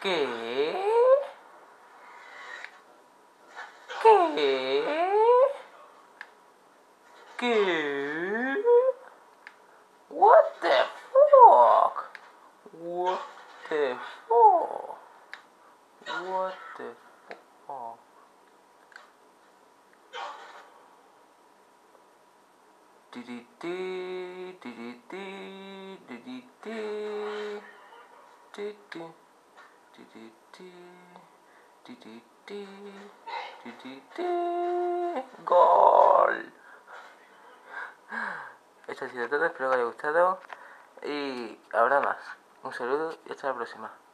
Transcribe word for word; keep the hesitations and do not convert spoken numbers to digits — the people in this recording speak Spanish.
¿Qué? ¿Qué? ¿Qué? What the fuck? What the fuck? What the fuck? Ti-ti-ti, ti-ti-ti, ti-ti-ti, ti-ti, ti-ti-ti, ti-ti-ti, ti-ti-ti. ¡Gol! Esto ha sido todo, espero que os haya gustado y habrá más. Un saludo y hasta la próxima.